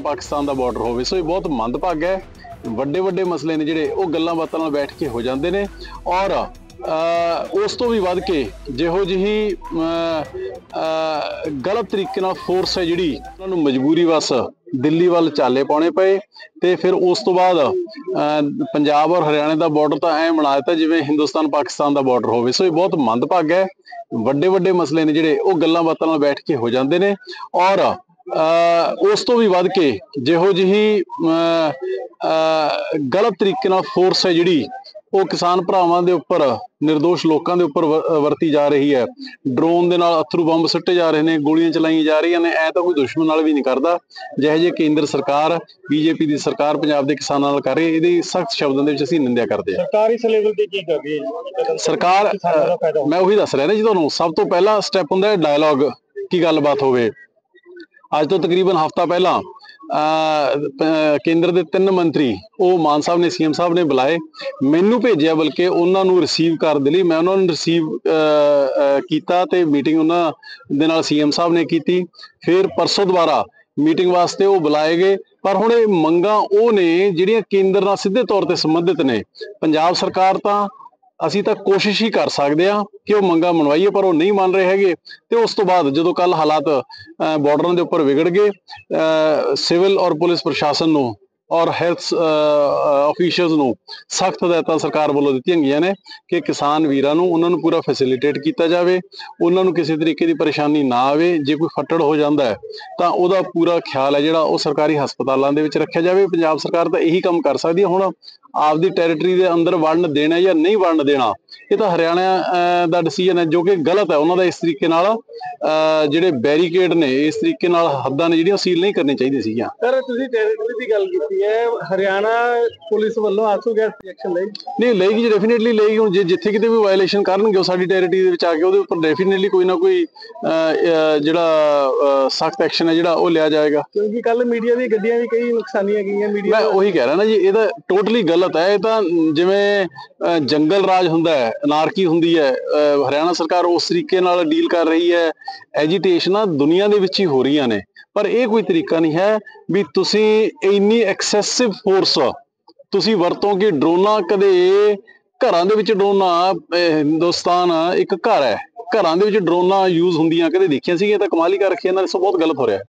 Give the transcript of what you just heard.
पाकिस्तान का बॉर्डर होवे। सो ये बहुत मंदभागा है। ਵੱਡੇ ਵੱਡੇ ਮਸਲੇ ਨੇ ਜਿਹੜੇ ਉਹ ਗੱਲਾਂ ਬਾਤਾਂ ਨਾਲ ਬੈਠ ਕੇ ਹੋ ਜਾਂਦੇ ਨੇ ਔਰ ਉਸ ਤੋਂ ਵੀ ਵੱਧ ਕੇ ਜਿਹੋ ਜਿਹੀ ਗਲਤ ਤਰੀਕੇ ਨਾਲ ਫੋਰਸ ਹੈ ਜਿਹੜੀ ਉਹਨਾਂ ਨੂੰ ਮਜਬੂਰੀ ਵਸ ਦਿੱਲੀ ਵੱਲ ਚਾਲੇ ਪਾਉਣੇ ਪਏ ਤੇ ਫਿਰ ਉਸ ਤੋਂ ਬਾਅਦ ਪੰਜਾਬ ਔਰ ਹਰਿਆਣੇ ਦਾ ਬਾਰਡਰ ਤਾਂ ਐਂ ਬਣਾ ਦਿੱਤਾ ਜਿਵੇਂ ਹਿੰਦੁਸਤਾਨ ਪਾਕਿਸਤਾਨ ਦਾ ਬਾਰਡਰ ਹੋਵੇ। ਸੋ ਇਹ ਬਹੁਤ ਮੰਦਭਾਗਾ ਹੈ। ਵੱਡੇ ਵੱਡੇ ਮਸਲੇ ਨੇ ਜਿਹੜੇ ਉਹ ਗੱਲਾਂ ਬਾਤਾਂ ਨਾਲ ਬੈਠ ਕੇ ਹੋ ਜਾਂਦੇ ਨੇ ਔਰ ਉਸ ਤੋਂ ਵੀ ਵੱਧ ਕੇ ਜਿਹੋ ਜਿਹੀ ਗਲਤ ਤਰੀਕੇ ਨਾਲ ਫੋਰਸ ਹੈ ਜਿਹੜੀ ਉਹ ਕਿਸਾਨ ਭਰਾਵਾਂ ਦੇ ਉੱਪਰ ਨਿਰਦੋਸ਼ ਲੋਕਾਂ ਦੇ ਉੱਪਰ ਵਰਤੀ ਜਾ ਰਹੀ ਹੈ। ਡਰੋਨ ਦੇ ਨਾਲ ਅਥਰੂ ਬੰਬ ਸੁੱਟੇ ਜਾ ਰਹੇ ਨੇ, ਗੋਲੀਆਂ ਚਲਾਈਆਂ ਜਾ ਰਹੀਆਂ ਨੇ। ਐ ਤਾਂ ਕੋਈ ਦੁਸ਼ਮਣ ਨਾਲ ਵੀ ਨਹੀਂ ਕਰਦਾ ਜਿਹੋ ਜਿਹੇ ਕੇਂਦਰ ਸਰਕਾਰ ਬੀਜੇਪੀ ਦੀ ਸਰਕਾਰ ਪੰਜਾਬ ਦੇ ਕਿਸਾਨਾਂ ਨਾਲ ਕਰ ਰਹੀ ਹੈ। ਇਹਦੀ ਸਖਤ ਸ਼ਬਦਾਂ ਦੇ ਵਿੱਚ ਅਸੀਂ ਨਿੰਦਿਆ ਕਰਦੇ ਹਾਂ। ਸਰਕਾਰ ਇਸ ਲੈਵਲ ਤੇ ਕੀ ਕਰ ਰਹੀ ਹੈ? ਸਰਕਾਰ ਮੈਂ ਉਹੀ ਦੱਸ ਰਿਹਾ ਨਾ ਜੀ ਤੁਹਾਨੂੰ, ਸਭ ਤੋਂ ਪਹਿਲਾ ਸਟੈਪ ਹੁੰਦਾ ਹੈ ਡਾਇਲੋਗ ਕੀ ਗੱਲਬਾਤ ਹੋਵੇ। ਅੱਜ ਤੋਂ ਤਕਰੀਬਨ ਹਫ਼ਤਾ ਪਹਿਲਾਂ ਕੇਂਦਰ ਦੇ 3 ਮੰਤਰੀ ਉਹ ਮਾਨ ਸਾਹਿਬ ਨੇ ਸੀਐਮ ਸਾਹਿਬ ਨੇ ਬੁਲਾਏ, ਮੈਨੂੰ ਭੇਜਿਆ ਬਲਕਿ ਉਹਨਾਂ ਨੂੰ ਰਿਸੀਵ ਕਰਨ ਦੇ ਲਈ। ਮੈਂ ਉਹਨਾਂ ਨੂੰ ਰਿਸੀਵ ਕੀਤਾ ਤੇ ਮੀਟਿੰਗ ਉਹਨਾਂ ਦੇ ਨਾਲ ਸੀਐਮ ਸਾਹਿਬ ਨੇ ਕੀਤੀ। ਫਿਰ ਪਰਸੋਂ ਦੁਬਾਰਾ ਮੀਟਿੰਗ ਵਾਸਤੇ ਉਹ ਬੁਲਾਏ ਗਏ। ਪਰ ਹੁਣ ਇਹ ਮੰਗਾਂ ਉਹ ਨੇ ਜਿਹੜੀਆਂ ਕੇਂਦਰ ਨਾਲ ਸਿੱਧੇ ਤੌਰ ਤੇ ਸੰਬੰਧਿਤ ਨੇ। ਪੰਜਾਬ ਸਰਕਾਰ ਤਾਂ ਅਸੀਂ ਤਾਂ ਕੋਸ਼ਿਸ਼ ਹੀ ਕਰ ਸਕਦੇ ਹਾਂ ਕਿ ਉਹ ਮੰਗਾਂ ਮਨਵਾਈਏ, ਪਰ ਉਹ ਨਹੀਂ ਮੰਨ ਰਹੇ ਹੈਗੇ। ਤੇ ਉਸ ਤੋਂ ਬਾਅਦ ਜਦੋਂ ਕੱਲ ਹਾਲਾਤ ਬਾਰਡਰਾਂ ਦੇ ਉੱਪਰ ਵਿਗੜ ਗਏ, ਸਿਵਲ ਔਰ ਪੁਲਿਸ ਪ੍ਰਸ਼ਾਸਨ ਨੂੰ ਔਰ ਹੈਲਥ ਆਫੀਸ਼ੀਅਲਸ ਨੂੰ ਸਖਤ ਹਦਾਇਤਾਂ ਸਰਕਾਰ ਵੱਲੋਂ ਦਿੱਤੀਆਂ ਗਈਆਂ ਨੇ ਕਿ ਕਿਸਾਨ ਵੀਰਾਂ ਨੂੰ ਉਹਨਾਂ ਨੂੰ ਪੂਰਾ ਫੈਸਿਲੀਟੇਟ ਕੀਤਾ ਜਾਵੇ, ਉਹਨਾਂ ਨੂੰ ਕਿਸੇ ਤਰੀਕੇ ਦੀ ਪਰੇਸ਼ਾਨੀ ਨਾ ਆਵੇ। ਜੇ ਕੋਈ ਫੱਟੜ ਹੋ ਜਾਂਦਾ ਹੈ ਤਾਂ ਉਹਦਾ ਪੂਰਾ ਖਿਆਲ ਹੈ ਜਿਹੜਾ ਉਹ ਸਰਕਾਰੀ ਹਸਪਤਾਲਾਂ ਦੇ ਵਿੱਚ ਰੱਖਿਆ ਜਾਵੇ। ਪੰਜਾਬ ਸਰਕਾਰ ਤਾਂ ਇਹੀ ਕੰਮ ਕਰ ਸਕਦੀ ਹੈ। ਹੁਣ ਆਪਦੀ ਟੈਰੀਟਰੀ ਦੇ ਅੰਦਰ ਵੜਨ ਦੇਣਾ ਜਾਂ ਨਹੀਂ ਵੜਨ ਦੇਣਾ ਇਹ ਤਾਂ ਹਰਿਆਣਾ ਦਾ ਡਿਸੀਜਨ ਹੈ, ਜੋ ਕਿ ਗਲਤ ਹੈ। ਉਹਨਾਂ ਦਾ ਇਸ ਤਰੀਕੇ ਨਾਲ ਜਿਹੜੇ ਬੈਰੀਕੇਡ ਨੇ, ਇਸ ਤਰੀਕੇ ਨਾਲ ਹੱਦਾਂ ਨੇ ਜਿਹੜੀਆਂ ਸੀਲ ਨਹੀਂ ਕਰਨੀਆਂ ਚਾਹੀਦੀਆਂ ਸੀਗੀਆਂ। ਸਰ ਤੁਸੀਂ ਟੈਰੀਟਰੀ ਦੀ ਗੱਲ ਕੀਤੀ ਹੈ, ਹਰਿਆਣਾ ਪੁਲਿਸ ਵੱਲੋਂ ਆਂਸੂ ਗੈਸ ਐਕਸ਼ਨ ਲਈ ਨਹੀਂ ਲਏਗੀ ਜੀ, ਡੈਫੀਨੇਟਲੀ ਲਏਗੀ। ਹੁਣ ਜੇ ਜਿੱਥੇ ਕਿਤੇ ਵੀ ਵਾਇਲੇਸ਼ਨ ਕਰਨਗੇ ਉਹ ਸਾਡੀ ਟੈਰੀਟਰੀ ਦੇ ਵਿੱਚ ਆ ਕੇ ਉਹਦੇ ਉੱਪਰ ਡੈਫੀਨੇਟਲੀ ਕੋਈ ਨਾ ਕੋਈ ਜਿਹੜਾ ਸਖਤ ਐਕਸ਼ਨ ਹੈ ਜਿਹੜਾ ਉਹ ਲਿਆ ਜਾਏਗਾ। ਕਿਉਂਕਿ ਕੱਲ ਮੀਡੀਆ ਦੀ ਗੱਡੀਆਂ ਵੀ ਕਈ ਨੁਕਸਾਨੀਆਂ ਗਈਆਂ। ਮੈਂ ਉਹੀ ਕਹਿ ਰਿਹਾ ਨਾ ਜੀ, ਇਹ ਤਾਂ ਟੋਟਲੀ ਗਲਤ ਹੈ। ਇਹ ਤਾਂ ਜਿਵੇਂ ਜੰਗਲ ਰਾਜ ਹੁੰਦਾ ਹੈ, ਅਨਾਰਕੀ ਹੁੰਦੀ ਹੈ, ਹਰਿਆਣਾ ਸਰਕਾਰ ਉਸ ਤਰੀਕੇ ਨਾਲ ਡੀਲ ਕਰ ਰਹੀ ਹੈ। ਐਜੀਟੇਸ਼ਨਾਂ ਦੁਨੀਆ ਦੇ ਵਿੱਚ ਹੀ ਹੋ ਰਹੀਆਂ ਨੇ, ਪਰ ਇਹ ਕੋਈ ਤਰੀਕਾ ਨਹੀਂ ਹੈ ਵੀ ਤੁਸੀਂ ਇੰਨੀ ਐਕਸੈਸਿਵ ਫੋਰਸ ਤੁਸੀਂ ਵਰਤੋਗੇ। ਡਰੋਨਾਂ ਕਦੇ ਘਰਾਂ ਦੇ ਵਿੱਚ ਡਰੋਨਾਂ, ਹਿੰਦੁਸਤਾਨ ਇੱਕ ਘਰ ਹੈ, ਘਰਾਂ ਦੇ ਵਿੱਚ ਡਰੋਨਾਂ ਯੂਜ਼ ਹੁੰਦੀਆਂ ਕਦੇ ਦੇਖੀਆਂ ਸੀਗੀਆਂ? ਤਾਂ ਕਮਾਲ ਹੀ ਕਰ ਰੱਖੀ ਇਹਨਾਂ ਨੇ। ਸੋ ਬਹੁਤ ਗਲਤ ਹੋ ਰਿਹਾ।